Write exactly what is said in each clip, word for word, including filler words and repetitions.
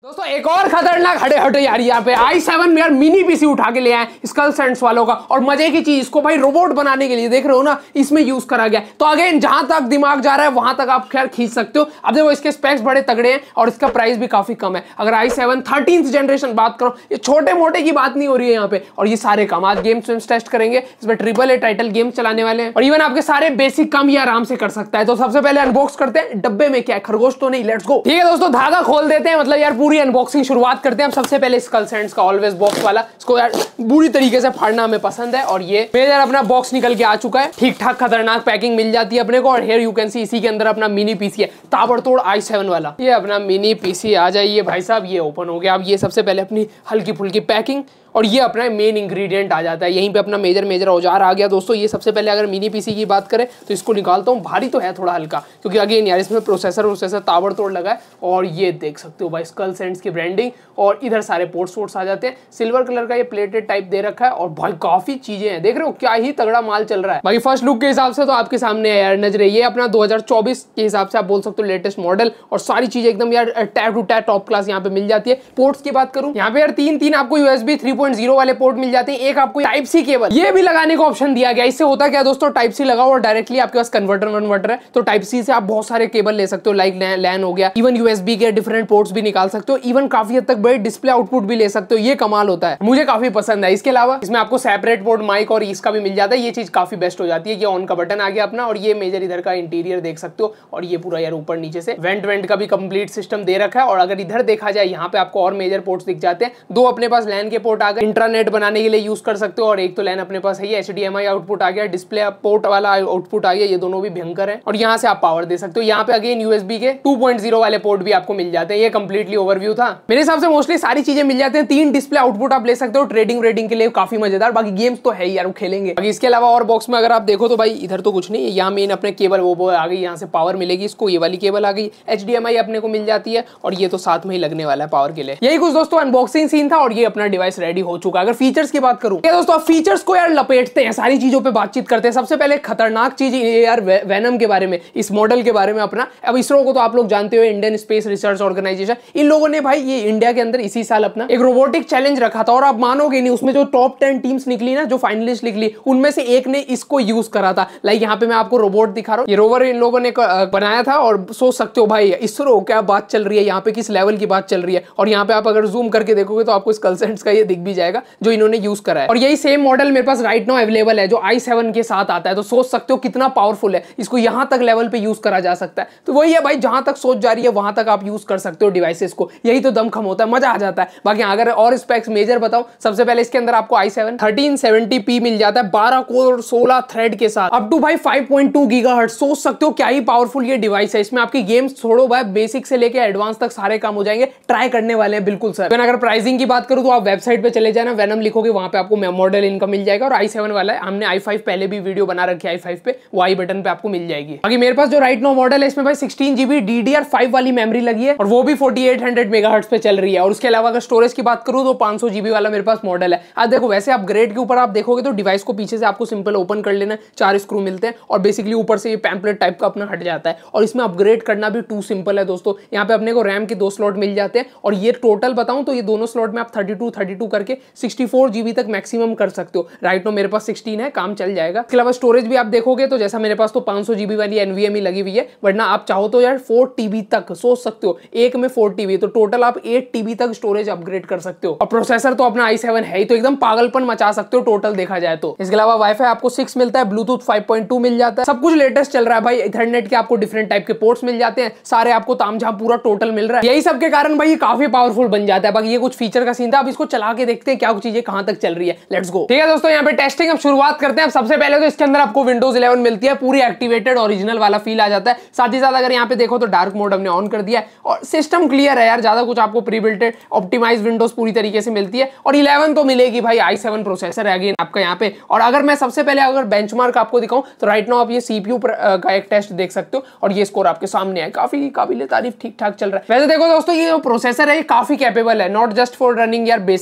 दोस्तों एक और खतरनाक हटे हटे यार यहाँ पे आई सेवन यार मिनी पीसी उठा के ले आए स्कल सेंट्स वालों का। और मजे की चीज, इसको भाई रोबोट बनाने के लिए देख रहे हो ना, इसमें यूज करा गया। तो अगेन जहां तक दिमाग जा रहा है वहां तक आप खैर खींच सकते हो। अब देखो इसके स्पेक्स बड़े तगड़े हैं और इसका प्राइस भी काफी कम है। अगर आई सेवन थर्टींथ जनरेशन बात करो, ये छोटे मोटे की बात नहीं हो रही है यहाँ पे। और ये सारे काम आज गेम्स टेस्ट करेंगे, इसमें ट्रिपल ए टाइटल गेम चलाने वाले हैं और इवन आपके सारे बेसिक काम ये आराम से कर सकता है। तो सबसे पहले अनबॉक्स करते हैं, डब्बे में क्या है, खरगोश तो नहीं, लेट्स गो। ठीक है दोस्तों, धागा खोल देते हैं, मतलब यार पूरी अनबॉक्सिंग शुरुआत करते हैं। सबसे पहले स्कल सेंट्स का ऑलवेज बॉक्स वाला, इसको यार बुरी तरीके से फाड़ना हमें पसंद है। और ये मेरे यार अपना बॉक्स निकल के आ चुका है, ठीक ठाक खतरनाक पैकिंग मिल जाती है अपने को। और हियर यू कैन सी इसी के अंदर अपना मिनी पीसी है, ताबड़तोड़ आई सेवन वाला। ये अपना मिनी पीसी आ जाइए भाई साहब, ये ओपन हो गया। अब ये सबसे पहले अपनी हल्की फुल्की पैकिंग और ये अपना मेन इंग्रेडिएंट आ जाता है। यहीं पे अपना मेजर मेजर औजार आ गया दोस्तों। ये सबसे पहले अगर मिनी पीसी की बात करें तो इसको निकालता हूँ, भारी तो है थोड़ा हल्का, क्योंकि अगेन यार इसमें प्रोसेसर प्रोसेसर ताबड़तोड़ लगा है। और ये देख सकते हो भाई स्कल सेंट्स की ब्रांडिंग, और इधर सारे पोर्ट्स वोर्ट्स आ जाते हैं। सिल्वर कलर का ये प्लेटेड टाइप दे रखा है और भाई काफी चीजें हैं, देख रहे हो क्या ही तगड़ा माल चल रहा है। बाकी फर्स्ट लुक के हिसाब से तो आपके सामने यार नजरे, ये अपना दो हजार चौबीस के हिसाब से आप बोल सकते हो लेटेस्ट मॉडल। और सारी चीजें एकदम यार tap to tap top class यहाँ पे मिल जाती है। पोर्ट्स की बात करूँ, यहाँ पे यार तीन तीन आपको यूएसबी थ्री पॉइंट जीरो वाले पोर्ट मिल जाते हैं। एक आपको टाइप सी केबल ये भी लगाने का ऑप्शन दिया गया। इससे होता क्या दोस्तों, टाइप सी लगाओ और डायरेक्टली आपके पास कन्वर्टर कन्वर्टर है, तो टाइप सी से आप बहुत सारे केबल ले सकते हो, लाइक लैन हो गया, इवन यूएसबी के डिफरेंट पोर्ट्स भी निकाल सकते हो, इवन काफी हद तक बड़े डिस्प्ले आउटपुट भी ले सकते हो। ये कमाल होता है, मुझे काफी पसंद है। इसके अलावा इसमें आपको सेपरेट पोर्ट माइक और इसका भी मिल जाता है, ये चीज काफी बेस्ट हो जाती है। ये ऑन का बटन आ गया अपना, और ये मेजर इधर का इंटीरियर देख सकते हो। और ये पूरा यार ऊपर नीचे से वेंट वेंट का भी कंप्लीट सिस्टम दे रखा है। और अगर इधर देखा जाए, यहाँ पे आपको और मेजर पोर्ट्स दिख जाते हैं। दो अपने पास लैन के पोर्ट आ गए, इंट्रानेट बनाने के लिए यूज कर सकते हो। और एक तो लैन अपने पास है, H D M I output आ गया, डिस्प्ले पोर्ट वाला आउटपुट आ गया, ये दोनों भी भयंकर है। और यहाँ से आप पावर दे सकते हो। यहाँ पे अगेन यूएसबी के टू पॉइंट जीरो वाले पोर्ट भी आपको मिल जाते हैं। ये कंप्लीटली ओवरव्यू था। मेरे हिसाब से मोस्टली सारी चीजें मिल जाते हैं। तीन डिस्प्ले आउटपुट आप ले सकते हो, ट्रेडिंग रेडिंग के लिए काफी मजेदार। बाकी गेम्स तो है ही यार, वो खेलेंगे। बाकी इसके अलावा और बॉक्स में अगर आप देखो तो भाई इधर तो कुछ नहीं, यहाँ मेन अपने केबल वो वो आ गई, यहाँ से पावर मिलेगी इसको, ये वाली केबल आ गई, एच डी एम आई अपने को मिल जाती है। और ये तो साथ में ही लगने वाला है पावर के लिए। यही कुछ दोस्तों अनबॉक्सिंग सीन था और ये अपना डिवाइस रेडी हो चुका है। अगर फीचर्स की बात करूं, दोस्तों फीचर्स को यार लपेटते हैं, सारी चीजों पे बातचीत करते हैं। सबसे पहले खतरनाक चीज यार वेनम के बारे में, इस मॉडल के बारे में अपना। अब इसरो को तो आप लोग जानते हो, इंडियन स्पेस रिसर्च ऑर्गेनाइजेशन, इन लोगों ने भाई ये इंडिया के अंदर इसी साल अपना एक रोबोटिक चैलेंज रखा था। और आप मानोगे नहीं, उसमें जो टॉप टेन टीम्स निकली ना, जो फाइनलिस्ट निकली, उनमें से एक ने इसको यूज करा था। लाइक यहाँ पे मैं आपको रोबोट दिखा रहा हूँ, ये रोवर इन लोगों ने बनाया था। और सोच सकते हो भाई इसरो क्या बात चल रही है, यहाँ पे किस लेवल की बात चल रही है। और यहाँ पे आप अगर जूम करके देखोगे तो आपको स्कल सेंट्स का ये दिख भी जाएगा जो इन्होंने यूज करा है। और यही सेम मॉडल मेरे पास राइट नाउ अवेलेबल है, जो आई सेवन के साथ आता है। तो सोच सकते हो कितना पावरफुल है, इसको यहां तक लेवल पे यूज करा जा सकता है। तो वही है भाई, जहां तक सोच जा रही है वहां तक आप यूज कर सकते हो डिवाइसेस को। यही तो दमखम होता है, मजा आ जाता है। बाकी अगर और स्पेक्स मेजर बताओ, सबसे पहले इसके अंदर आपको I seven thirteen seventy P मिल जाता है, बारह कोर सोलह थ्रेड के साथ, अप टू भाई फाइव पॉइंट टू गीगाहर्ट्ज। सोच सकते हो क्या ही पावरफुल ये डिवाइस है। इसमें आपकी गेम्स छोड़ो भाई, बेसिक से लेके एडवांस तक सारे काम हो जाएंगे। ट्राई करने वाले हैं बिल्कुल सर। अगर प्राइसिंग की बात करूं तो आप वेबसाइट पे चले जाना, वेनम लिखोगे वहां पे आपको मॉडल इनका मिल जाएगा। और आई सेवन वाला है, हमने आई फाइव पहले भी वीडियो बना रखी है आई फाइव पे, वो आई बटन पे आपको मिल जाएगी। बाकी मेरे पास जो राइट नाउ मॉडल है, इसमें भाई sixteen GB D D R five वाली मेमोरी लगी है, और वो भी फोर्टी एट हंड्रेड मेगाहर्ट्ज पे चल रही है। और उसके अलावा अगर स्टोरेज की बात करूं तो पाँच सौ जीबी वाला मेरे पास मॉडल है। आज देखो वैसे अपग्रेड के ऊपर आप देखोगे तो डिवाइस को पीछे से आपको सिंपल ओपन कर लेना है, चार स्क्रू मिलते हैं और बेसिकली ऊपर से ये पैम्पलेट टाइप का अपना हट जाता है। और इसमें अपग्रेड करना भी टू सिंपल है दोस्तों। यहाँ पे अपने को रैम के दो स्लॉट मिल जाते हैं, और ये टोटल बताऊं तो ये दोनों स्लॉट में आप थर्टी टू थर्टी टू करके सिक्सटी फोर जीबी तक मैक्सिमम कर सकते हो। राइट नाउ मेरे पास सिक्सटीन है, काम चल जाएगा। इसके अलावा स्टोरेज भी आप देखोगे तो जैसा मेरे पास तो पाँच सौ जीबी वाली एनवीएमई लगी हुई है, वरना आप चाहो तो यार फोर टीबी तक, सोच सकते हो एक में फोर टीबी, तो टोटल आप एट टीबी तक स्टोरेज अपग्रेड कर सकते हो। और प्रोसेसर तो अपना आई सेवन है ही, तो एकदम पागलपन मचा सकते हो टोटल देखा जाए तो। इसके अलावा वाईफाई आपको सिक्स मिलता है, ब्लूटूथ फाइव पॉइंट टू मिल जाता है, सब कुछ लेटेस्ट चल रहा है भाई। इथरनेट के आपको डिफरेंट टाइप के पोर्ट्स मिल जाते हैं, सारे आपको तामझाम पूरा टोटल मिल रहा है। यही सब के कारण भाई ये काफी पावरफुल बन जाता है। बाकी ये कुछ फीचर का सीन था, अब इसको चला के देखते हैं क्या कुछ चीजें कहां तक चल रही है। Let's go. ठीक है दोस्तों, यहाँ पे टेस्टिंग अब शुरुआत करते हैं। सबसे पहले तो इसके अंदर आपको विंडोज इलेवन मिलती है, पूरी एक्टिवेटेड ओरिजिनल वाला फील आ जाता है। साथ ही साथ अगर यहाँ पे देखो तो डार्क मोड हमने ऑन कर दिया है, और सिस्टम क्लियर है यार, ज्यादा कुछ आपको प्री बिल्टेड ऑप्टिमाइज विंडोज पूरी तरीके से मिलती है। और इलेवन तो मिलेगी भाई, आई सेवन प्रोसेसर है अगेन आपका यहाँ पे। और अगर मैं सबसे पहले अगर बेंचमार्क आपको दिखाऊं तो राइट नाउ आप ये सीपीयू का एक टेस्ट देख सकते हो, और ये स्कोर आपके सामने है, काफी काबिल तारीफ, ठीक ठाक चल रहा है। वैसे देखो दोस्तों, ये जो प्रोसेसर है ये काफी कैपेबल है, नॉट जस्ट फॉर रनिंग यार बेसिक ऐप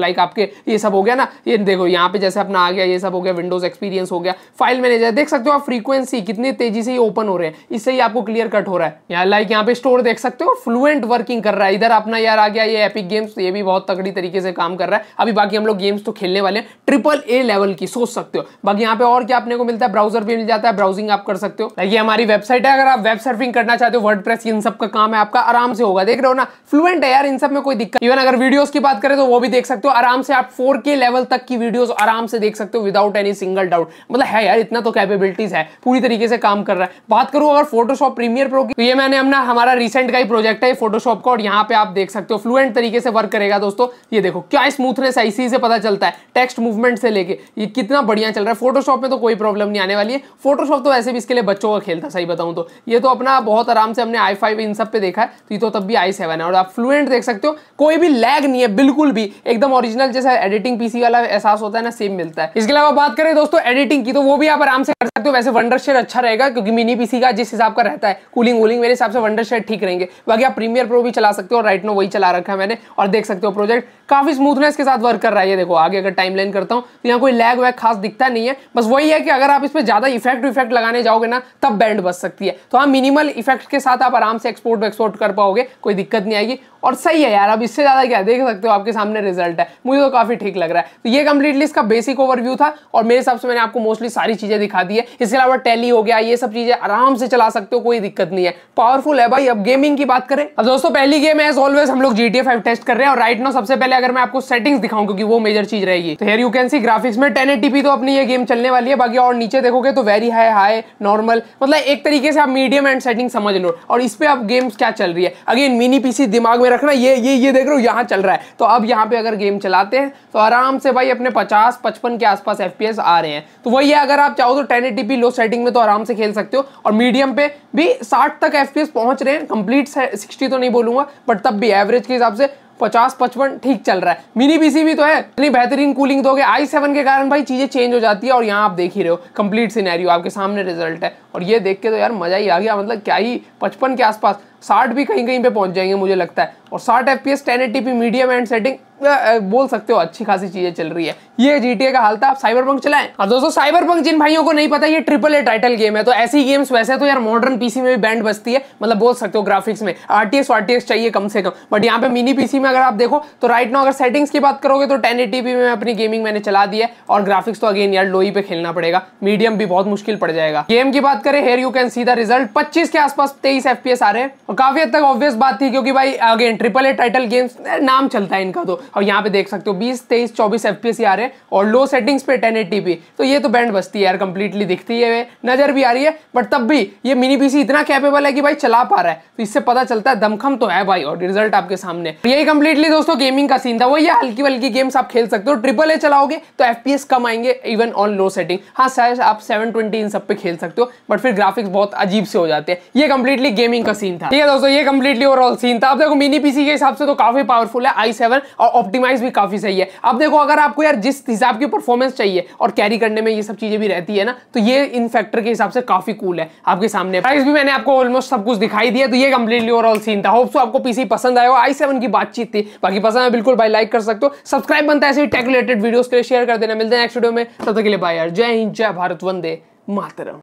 लाइक आपके ये सब हो गया ना, ये देखो यहाँ पे जैसे अपना आ गया, ये सब हो गया, विंडोज एक्सपीरियंस हो गया, फाइल मैनेजर देख सकते हो आप, फ्रीक्वेंसी कितनी तेजी से ये ओपन हो रहे हैं, इससे ही आपको क्लियर कट हो रहा है। यहाँ लाइक यहाँ पे स्टोर देख सकते हो, फ्लुएंट वर्किंग कर रहा है। इधर अपना यार आ गया ये एपिक गेम्स, ये भी बहुत तगड़ी तरीके से काम कर रहा है। अभी बाकी हम लोग गेम्स तो खेलने वाले हैं ट्रिपल ए लेवल की, सोच सकते हो। बाकी यहाँ पे और क्या अपने को मिलता है, ब्राउजर भी मिल जाता है, ब्राउजिंग आप कर सकते हो। ये हमारी वेबसाइट है, अगर आप वेब सर्फिंग करना चाहते हो, वर्डप्रेस इन सब का काम है आपका, आराम से होगा। देख रहे हो ना, फ्लुएंट है यार, इन सब में कोई दिक्कत। इवन अगर वीडियोस की बात करें तो वो भी देख सकते हो आराम से, आप फोर के लेवल तक की वीडियोस आराम से देख सकते हो विदाउट एनी सिंगल डाउट। मतलब है यार, इतना तो कैपेबिलिटीज है, पूरी तरीके से काम कर रहा है। बात करूं अगर फोटोशॉप प्रीमियर प्रो की, तो ये मैंने अपना हमारा रिसेंट का ही प्रोजेक्ट है फोटोशॉप का, और यहाँ पे आप देख सकते हो फ्लुएंट तरीके से वर्क करेगा दोस्तों। ये देखो क्या स्मूथनेस है, इसी से पता चलता है, टेक्स्ट मूवमेंट से लेके ये कितना बढ़िया चल रहा है। फोटोशॉप में तो कोई प्रॉब्लम नहीं आने वाली है, फोटोशॉप तो वैसे भी इसके लिए बच्चों का खेलता, सही बताऊं तो। ये तो अपना बहुत आराम से हमने आई फाइव इन सब पे देखा है, तो ये तो तब भी आई सेवन है। और आप फ्लुएंट देख सकते हो, कोई भी लैग नहीं है बिल्कुल भी, एकदम ओरिजिनल जैसा एडिटिंग पीसी वाला एहसास होता है ना, सेम मिलता है। इसके अलावा बात करें दोस्तों एडिटिंग की, तो वो भी आप आराम से कर सकते हो। वैसे वंडरशेड अच्छा रहेगा, क्योंकि मिनी पीसी का जिस हिसाब का रहता है कूलिंग वूलिंग, मेरे हिसाब से वंडरशेड ठीक रहेंगे। बाकी आप प्रीमियर प्रो भी चला सकते हो, राइट नो वही चला रखा है मैंने, और देख सकते हो प्रोजेक्ट काफी स्मूथनेस के साथ वर्क कर रहा है। ये देखो आगे अगर टाइमलाइन करता हूं तो यहाँ कोई लैग वैग खास दिखता नहीं है, बस वही है कि अगर आप इसमें ज्यादा इफेक्ट इफेक्ट लगाने जाओगे ना, तब बैंड बच सकती है। तो हाँ, मिनिमल इफेक्ट के साथ आप आराम से एक्सपोर्ट एक्सपोर्ट कर पाओगे, कोई दिक्कत नहीं आएगी, और सही है यार। अब इससे ज्यादा क्या देख सकते हो, आपके सामने रिजल्ट है, मुझे तो काफी ठीक लग रहा है। तो ये कंप्लीटली इसका बेसिक ओवरव्यू था, और मेरे हिसाब से मैंने आपको मोस्टली सारी चीजें दिखा दी है। इसके अलावा टैली हो गया, ये सब चीजें आराम से चला सकते हो, कोई दिक्कत नहीं है, पावरफुल है भाई। अब गेमिंग की बात करें, अब दोस्तों पहली गेम एज ऑलवेज हम लोग G T A five test कर रहे हैं, और राइट नाउ सबसे पहले अगर मैं आपको सेटिंग्स दिखाऊं, क्योंकि वो मेजर चीज रहेगी, तो here you can see graphics में टेन एटी पी तो अपनी ये गेम चलने वाली है। बाकी और नीचे देखोगे तो वेरी हाई, हाई, नॉर्मल, मतलब एक तरीके से आप मीडियम एंड सेटिंग समझ लो। और इस पे अब गेम्स क्या चल रही है, अगेन मिनी पीसी दिमाग में रखना, ये ये ये देख रहे हो यहाँ चल रहा है। तो अब यहाँ पे अगर गेम चलाते हैं तो आराम से भाई अपने पचास पचपन के आसपास एफपीएस आ रहे हैं। तो वही है, अगर आप चाहो तो ten eighty P low setting में तो आराम से खेल सकते हो, और मीडियम पे भी साठ तक एफपीएस पहुंच रहे हैं। कंप्लीट सिक्सटी तो नहीं बोलूंगा, बट तब भी एवरेज के हिसाब से पचास पचपन ठीक चल रहा है। मिनी पीसी भी तो है, इतनी बेहतरीन कूलिंग दोगे आई सेवन के कारण भाई चीजें चेंज हो जाती है। और यहाँ आप देख ही रहे हो कंप्लीट सिनेरियो आपके सामने रिजल्ट है, और ये देख के तो यार मजा ही आ गया। मतलब क्या ही पचपन के आसपास, साठ भी कहीं कहीं पे पहुंच जाएंगे मुझे लगता है। और साठ FPS ten eighty P medium and setting, बोल सकते हो अच्छी खासी चीजें चल रही है। ये जीटीए का हाल था। आप साइबरपंक चलाएं। और दोस्तों साइबरपंक जिन भाइयों को नहीं पता, ये ट्रिपल ए टाइटल गेम है। तो ऐसी गेम्स वैसे तो यार मॉडर्न पीसी में भी बैंड बजती है, मतलब बोल सकते हो ग्राफिक्स में आरटीएक्स वारटीएक्स चाहिए कम से कम। बट यहाँ पे मिनी पीसी में अगर आप देखो तो राइट नाउ अगर सेटिंग्स की बात करोगे तो टेन एटी पी में अपनी गेमिंग मैंने चला दी है, और ग्राफिक्स तो अगेन यार लो ही पे खेलना पड़ेगा, मीडियम भी बहुत मुश्किल पड़ जाएगा। गेम की बात करें, here you can see the result, पच्चीस के आसपास तेईस एफपीएस आ रहे हैं, और काफी हद तक ऑब्वियस बात थी, क्योंकि भाई again triple A title games नाम चलता है इनका तो। और यहाँ पे देख सकते हो बीस तेईस चौबीस एफपीएस आ रहे हैं, और लो सेटिंग्स पे टेन एटी पी। तो ये तो बैंड बजती है यार, कंप्लीटली दिखती है, नजर भी आ रही है। बट तब भी ये मिनी पीसी इतना कैपेबल है कि भाई चला पा रहा है, तो इससे पता चलता है दमखम तो है भाई, और रिजल्ट आपके सामने। यही कंप्लीटली दोस्तों गेमिंग का सीन था। वही हल्की वल्की गेम्स आप खेल सकते हो, ट्रिपल ए चलाओगे तो एफपीएस कम आएंगे इवन ऑन लो सेटिंग। हाँ शायद आप सेवन ट्वेंटी इन सब पे खेल सकते हो, बट फिर ग्राफिक्स बहुत अजीब से हो जाते हैं। ये कंप्लीटली गेमिंग का सीन था। ठीक है दोस्तों, ये कंप्लीटली ओवरऑल सीन था। अब देखो मिनी पीसी के हिसाब से तो काफी पावरफुल है आई सेवन, और ऑप्टिमाइज भी काफी सही है। अब देखो अगर आपको यार जिस हिसाब की परफॉर्मेंस चाहिए और कैरी करने में ये सब चीजें भी रहती है ना, तो ये इन फैक्टर के हिसाब से काफी कूल है आपके सामने। प्राइस भी मैंने आपको ऑलमोस्ट सब कुछ दिखाई दिया। तो ये कंप्लीटली ओवरऑल सीन था। होप सो आपको पीसी पसंद आया हो। आई सेवन की बातचीत थी, बाकी पसंद है बिल्कुल भाई लाइक कर सकते हो, सब्सक्राइब बनता है ऐसे ही टेक रिलेटेड वीडियोस के लिए शेयर कर देना। मिलते हैं नेक्स्ट वीडियो में, तब तक के लिए बाय यार, जय हिंद, जय भारत, वंदे मातरम।